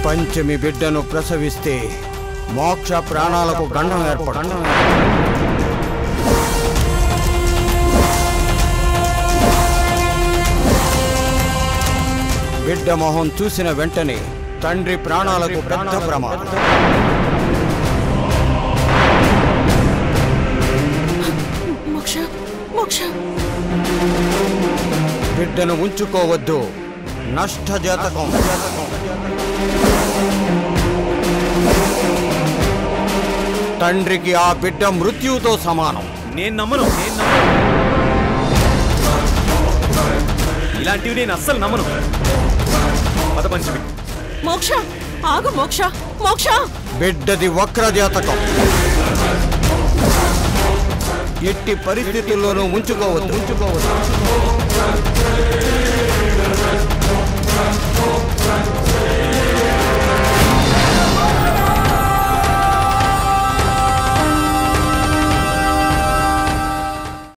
పంచమి బిడ్డను ప్రసవిస్తే మోక్ష ప్రాణాలకు గండం ఏర్పడు. బిడ్డ మొహం చూసిన వెంటనే తండ్రి ప్రాణాలకు పెద్ద ప్రమాదం. బిడ్డను ఉంచుకోవద్దు, నష్టజాతకం. తండ్రికి ఆ బిడ్డ మృత్యువుతో సమానం. నేను నమ్మను. ఇలాంటివి నేను అస్సలు నమ్మను. పదపంచమి. మోక్ష ఆగు. మోక్ష బిడ్డది వక్రజాతకం. ఎట్టి పరిస్థితుల్లోనూ ఉంచుకోవద్దు.